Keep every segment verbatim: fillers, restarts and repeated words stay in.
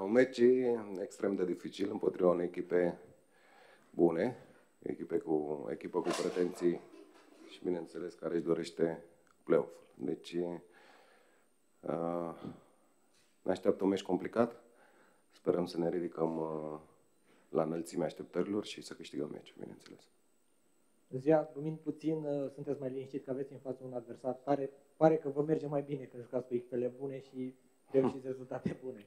Un meci extrem de dificil împotriva unei echipe bune, echipe cu, echipă cu pretenții și, bineînțeles, care își dorește play-off. Deci, uh, ne așteaptă un meci complicat. Sperăm să ne ridicăm uh, la înălțimea așteptărilor și să câștigăm meciul, bineînțeles. Zia, lumind puțin, sunteți mai liniștit că aveți în față un adversar tare. Pare că vă merge mai bine când jucați cu echipele bune și reușiți rezultate bune.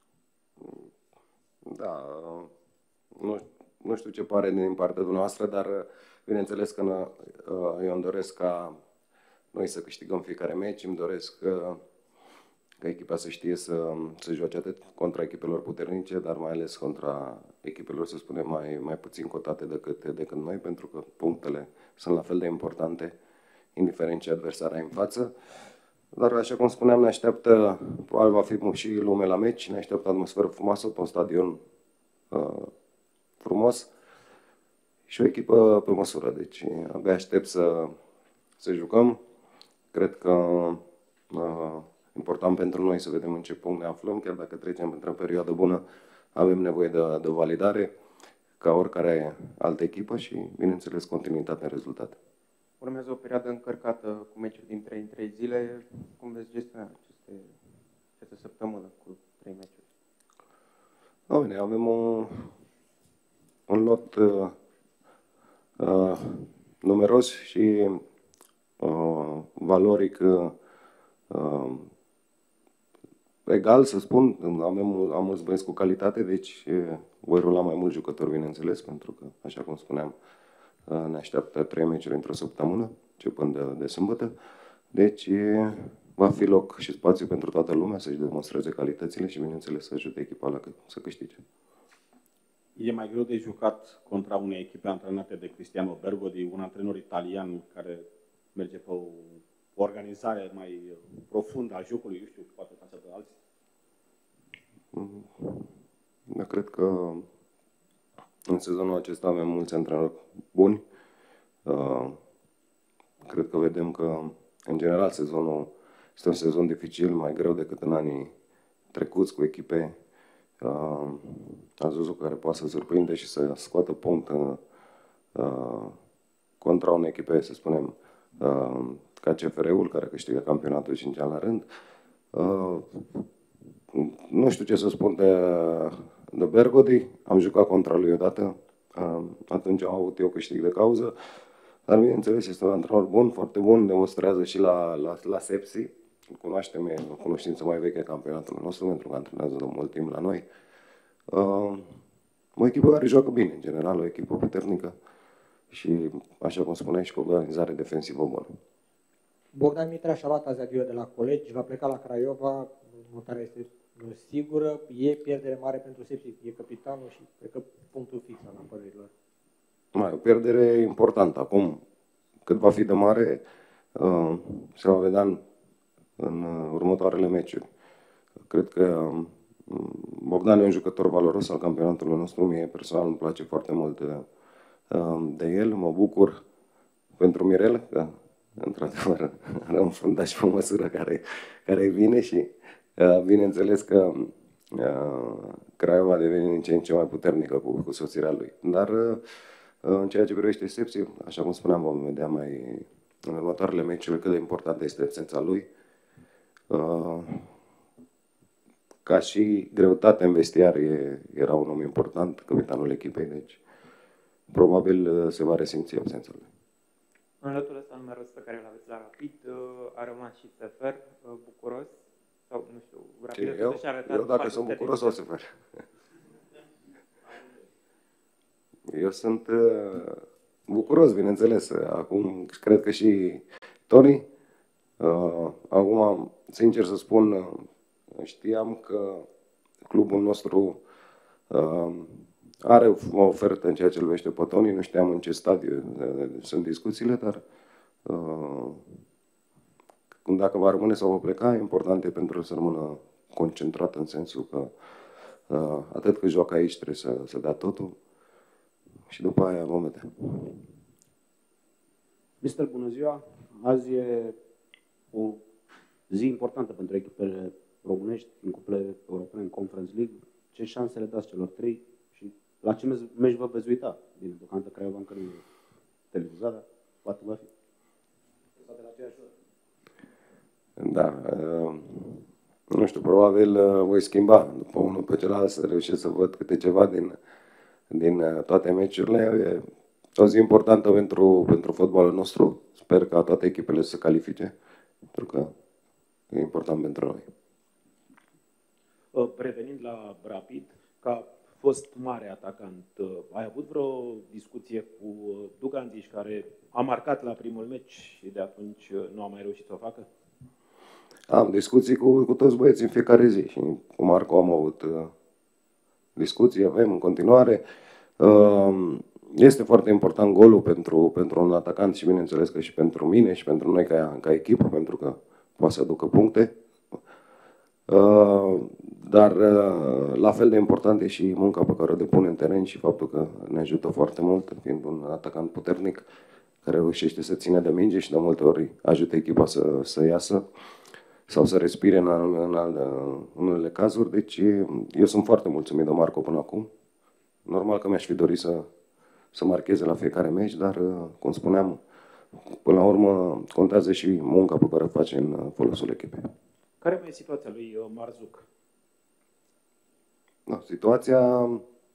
Da, nu, nu știu ce pare din partea dumneavoastră, dar bineînțeles că eu îmi doresc ca noi să câștigăm fiecare meci, îmi doresc că, ca echipa să știe să, să joace atât contra echipelor puternice, dar mai ales contra echipelor, să spunem, mai, mai puțin cotate decât, decât noi, pentru că punctele sunt la fel de importante, indiferent ce adversar ai în față. Dar, așa cum spuneam, ne așteaptă, probabil va fi și lume la meci, ne așteaptă atmosferă frumoasă pe un stadion uh, frumos și o echipă pe măsură. Deci, abia aștept să, să jucăm. Cred că uh, important pentru noi să vedem în ce punct ne aflăm, chiar dacă trecem într-o perioadă bună, avem nevoie de, de validare, ca oricare altă echipă și, bineînțeles, continuitate în rezultate. Urmează o perioadă încărcată cu meciuri din trei în trei zile. Cum veți gestiona aceste, aceste săptămână cu trei meciuri? Da, bine, avem un, un lot uh, uh, numeros și uh, valoric uh, egal, să spun. Avem, am mulți băieți cu calitate, deci uh, voi rula mai mulți jucători, bineînțeles, pentru că, așa cum spuneam, ne așteaptă trei meciuri într-o săptămână, începând de, de sâmbătă. Deci va fi loc și spațiu pentru toată lumea să-și demonstreze calitățile și, bineînțeles, să ajute echipa la să câștige. E mai greu de jucat contra unei echipe antrenate de Cristiano Bergodi, un antrenor italian care merge pe o organizare mai profundă a jocului, eu știu, poate față de alții? Eu cred că în sezonul acesta avem mulți antrenori buni. Cred că vedem că, în general, sezonul este un sezon dificil, mai greu decât în anii trecuți cu echipe. Ați văzut care poate să surprinde și să scoată punct contra unei echipe, să spunem, ca C F R-ul, care câștigă campionatul cinci ani la rând. Nu știu ce să spun de de Bergodi, am jucat contra lui odată, atunci am avut eu câștig de cauză, dar bineînțeles este un antrenor bun, foarte bun, demonstrează și la, la, la Sepsi, îl cunoaștem, e o cunoștință mai veche a campionatului nostru, pentru că antrenează de mult timp la noi. O echipă care joacă bine, în general, o echipă puternică și, așa cum spuneai, și cu o organizare defensivă bună. Bogdan Mitreș a luat azi adio de la colegi, va pleca la Craiova, mutarea este sigură, e pierdere mare pentru Sepsi, e capitanul și cred că punctul fix al apărărilor. Mai o pierdere importantă. Acum, cât va fi de mare, uh, se va vedea în, în următoarele meciuri. Cred că uh, Bogdan e un jucător valoros al campionatului nostru, mie personal îmi place foarte mult de, uh, de el, mă bucur pentru Mirel, că într-adevăr are un fundaș pe măsură care, care vine și bineînțeles că uh, Craiova devine din ce în ce mai puternică cu, cu sosirea lui. Dar uh, în ceea ce privește Sepsi, așa cum spuneam, vom vedea mai în următoarele meciuri cât de importantă este absența lui. Uh, ca și greutatea în vestiar e, era un om important, capitanul echipei, deci probabil uh, se va resimți absența lui. În lotul ăsta numeros pe care îl aveți la Rapid, uh, a rămas și Sefer, uh, bucuros. Sau, nu știu, Rapid eu, arătat eu dacă sunt bucuros, o să fac. Eu sunt uh, bucuros, bineînțeles. Acum, cred că și Toni. Uh, acum, sincer să spun, uh, știam că clubul nostru uh, are o ofertă în ceea ce îl vește pe Toni. Nu știam în ce stadiu uh, sunt discuțiile, dar uh, dacă va rămâne sau va pleca, important e pentru el să rămână concentrat în sensul că uh, atât cât joacă aici trebuie să, să dea totul și după aia vom vedea. Mister, bună ziua! Azi e o zi importantă pentru echipele românești în cuplele europene, în Conference League. ce șanse le dați celor trei și la ce meci- meci vă veți uita? Bine, deocamdată Craiova încă nu e televizat, dar poate va fi. Poate la aceeași oră. Da. Uh, nu știu, probabil uh, voi schimba după unul pe celălalt să reușesc să văd câte ceva din, din uh, toate meciurile. E o zi importantă pentru, pentru fotbalul nostru. Sper ca toate echipele să se califice, pentru că e important pentru noi. Uh, Revenind la Rapid, ca fost mare atacant, uh, ai avut vreo discuție cu uh, Dugandiș, care a marcat la primul meci și de atunci uh, nu a mai reușit să o facă? Am discuții cu, cu toți băieții în fiecare zi și cu Marco am avut uh, discuții, avem în continuare. Uh, este foarte important golul pentru, pentru un atacant și bineînțeles că și pentru mine și pentru noi ca, ca echipă, pentru că poate să aducă puncte. Uh, dar uh, la fel de important e și munca pe care o depune în teren și faptul că ne ajută foarte mult, fiind un atacant puternic care reușește să țină de minge și de multe ori ajută echipa să, să iasă sau să respire în, în, în, în unele cazuri. Deci eu sunt foarte mulțumit de Marco până acum. Normal că mi-aș fi dorit să, să marcheze la fiecare meci, dar, cum spuneam, până la urmă contează și munca pe care o face în folosul echipei. Care mai e situația lui uh, Marzuc? Da, situația,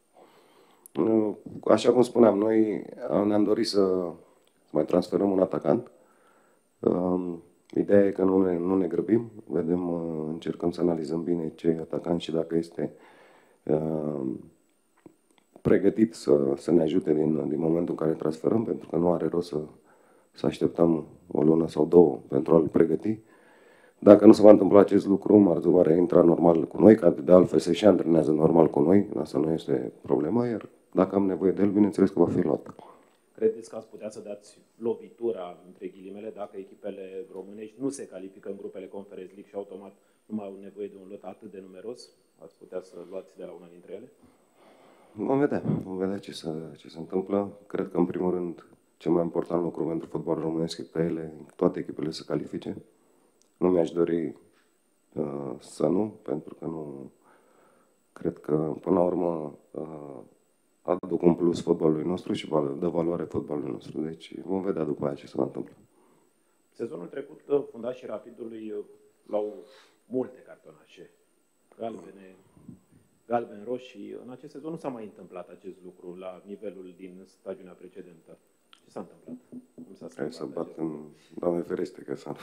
uh, așa cum spuneam, noi ne-am dorit să mai transferăm un atacant. Uh, Ideea e că nu ne, nu ne grăbim, vedem, uh, încercăm să analizăm bine ce atacant și dacă este uh, pregătit să, să ne ajute din, din momentul în care transferăm, pentru că nu are rost să, să așteptăm o lună sau două pentru a-l pregăti. Dacă nu se va întâmpla acest lucru, Marzu va reintra normal cu noi, că de altfel se și antrenează normal cu noi, asta nu este problema, iar dacă am nevoie de el, bineînțeles că va fi luat. Credeți că ați putea să dați lovitura, între ghilimele, dacă echipele românești nu se califică în grupele Conference League și automat nu mai au nevoie de un lot atât de numeros? Ați putea să luați de la una dintre ele? Vom vedea, vom vedea ce se, ce se întâmplă. Cred că, în primul rând, cel mai important lucru pentru fotbalul românesc e că ele, toate echipele se califice. Nu mi-aș dori uh, să nu, pentru că nu cred că, până la urmă, uh, aduc un plus fotbalului nostru și dă valoare fotbalului nostru. Deci vom vedea după aia ce se va întâmpla. Sezonul trecut, uh, fundașii Rapidului uh, luau multe cartonașe, galbene, galben roșii. În acest sezon nu s-a mai întâmplat acest lucru la nivelul din stagiunea precedentă. Ce s-a întâmplat? Cum s-a Hai să schimbat bat acest în lucru? Doamne ferește că să nu.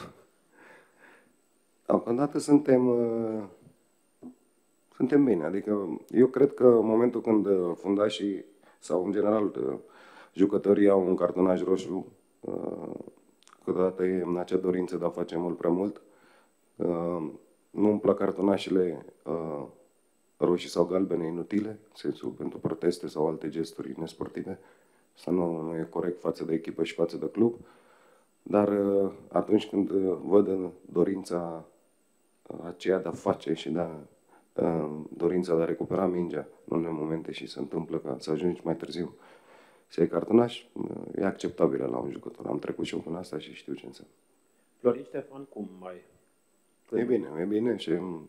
Deocamdată suntem, uh, suntem bine. Adică eu cred că în momentul când uh, fundașii sau în general uh, jucătorii au un cartonaj roșu, uh, câteodată e în acea dorință de a face mult prea mult. Uh, nu îmi plac cartonașele uh, roșii sau galbene inutile, în sensul pentru proteste sau alte gesturi nesportive. Asta nu, nu e corect față de echipă și față de club. Dar uh, atunci când uh, văd dorința aceea de a face și de a, uh, dorința de a recupera mingea în unele momente și se întâmplă ca să ajungi mai târziu să iei cartonaș, uh, e acceptabilă la un jucător. Am trecut și eu până asta și știu ce înseamnă. Florin Ștefan, cum mai? E bine, e bine și um,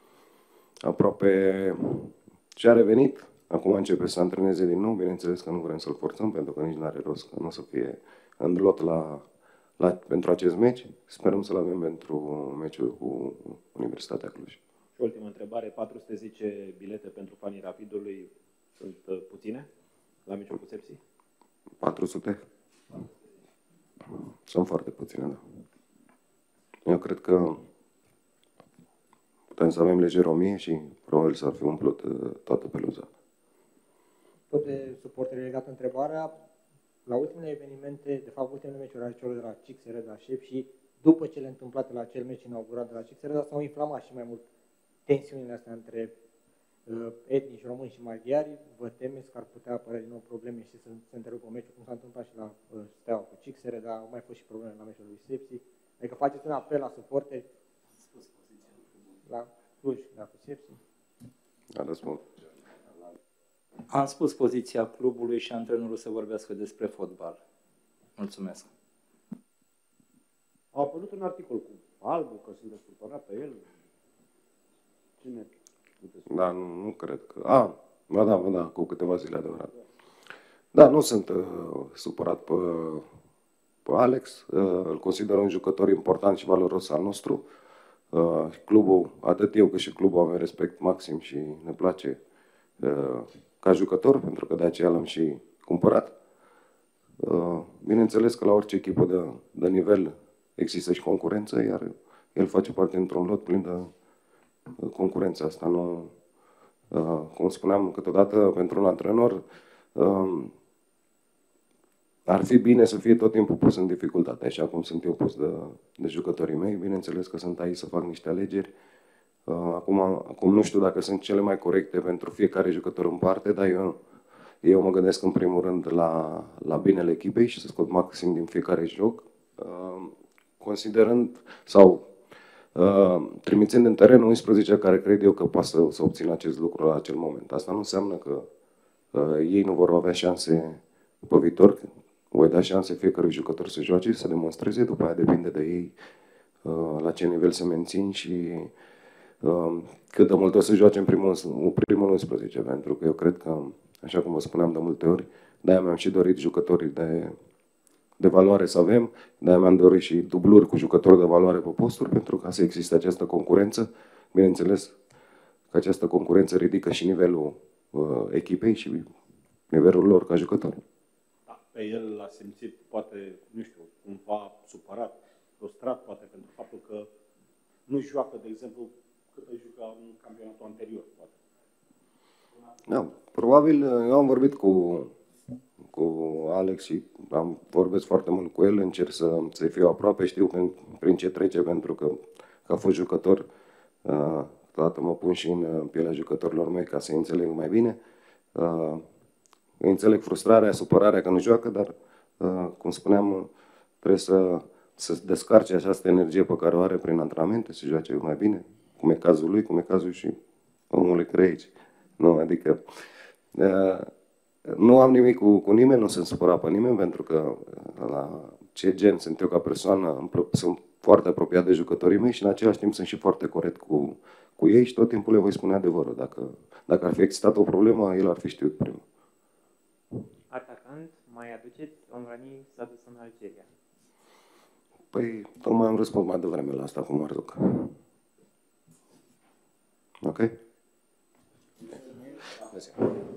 aproape și-a revenit. Acum începe să antreneze din nou. Bineînțeles că nu vrem să-l forțăm, pentru că nici nu are rost, că nu o să fie în lot la, la, pentru acest meci. Sperăm să-l avem pentru meciul cu Universitatea Cluj. Și ultima întrebare, patru sute zece bilete pentru fanii Rapidului sunt uh, puține la meciul cu Sepsi? patru sute? Sunt foarte puține, da. Eu cred că putem să avem lejer o mie și probabil să ar fi umplut uh, toată peluza. Tot de suporteri legat întrebarea, la ultimele evenimente, de fapt ultimele meciuri ale celor de la C I C S R de la Șep și după cele întâmplate la acel meci inaugurat de la C I C S R, s-au inflamat și mai mult tensiunile astea între uh, etnici români și maghiari. Vă temeți că ar putea apărea din nou probleme și să se întrerupă meciul, cum s-a întâmplat și la uh, Steaua cu C I C S R, dar au mai fost și probleme la meciul lui Sepsi. Adică faceți un apel la suporteri la Cluj, la cu Sepsi. Da, răspund. Am spus poziția clubului și antrenorul să vorbească despre fotbal. Mulțumesc. A apărut un articol cu Albu, că sunt desculpărat pe el. Cine? Da, nu, nu cred că... A, ba da, ba da, cu câteva zile adevărat. Da, nu sunt uh, supărat pe, pe Alex. Uh, îl consider un jucător important și valoros al nostru. Uh, clubul, atât eu cât și clubul, avem respect maxim și ne place uh, ca jucător, pentru că de aceea l-am și cumpărat. Uh, bineînțeles că la orice echipă de, de nivel există și concurență, iar el face parte dintr-un lot plin de uh, concurență. Asta nu, uh, cum spuneam câteodată, pentru un antrenor, uh, ar fi bine să fie tot timpul pus în dificultate, așa cum sunt eu pus de, de jucătorii mei. Bineînțeles că sunt aici să fac niște alegeri. Uh, acum, acum nu știu dacă sunt cele mai corecte pentru fiecare jucător în parte, dar eu, eu mă gândesc în primul rând la, la binele echipei și să scot maxim din fiecare joc, uh, considerând sau uh, trimițând în teren unsprezece care cred eu că poate să, să obțină acest lucru la acel moment. Asta nu înseamnă că uh, ei nu vor avea șanse pe viitor. Voi da șanse fiecărui jucător să joace, să demonstreze, după aia depinde de ei uh, la ce nivel să mențin și uh, cât de mult o să joace în primul, primul unsprezece, pentru că eu cred că, așa cum vă spuneam de multe ori, de-aia mi-am și dorit jucătorii de, de valoare să avem, de-aia mi-am dorit și dubluri cu jucători de valoare pe posturi, pentru ca să existe această concurență. Bineînțeles că această concurență ridică și nivelul uh, echipei și nivelul lor ca jucători. Pe el l-a simțit, poate, nu știu, cumva supărat, frustrat, poate, pentru faptul că nu joacă, de exemplu, cât îi juca în campionatul anterior, poate. Da, probabil, eu am vorbit cu, cu Alex și am vorbesc foarte mult cu el, încerc să, să-i fiu aproape, știu prin, prin ce trece, pentru că, că a fost jucător, uh, toată mă pun și în pielea jucătorilor mei ca să-i înțeleg mai bine. Uh, Îi înțeleg frustrarea, supărarea că nu joacă, dar, uh, cum spuneam, trebuie să, să descarce această energie pe care o are prin antrenamente, să joace mai bine, cum e cazul lui, cum e cazul și omului care e aici. Nu, adică, uh, nu am nimic cu, cu nimeni, nu sunt supărat pe nimeni, pentru că la ce gen sunt eu ca persoană, sunt foarte apropiat de jucătorii mei și în același timp sunt și foarte corect cu, cu ei și tot timpul le voi spune adevărul. Dacă, dacă ar fi existat o problemă, el ar fi știut primul. Atacant, mai aduceți? Omrani s-a dus în Algeria. Păi, tocmai am răspuns mai devreme la asta cu Marzuc. Ok? Mulțumesc.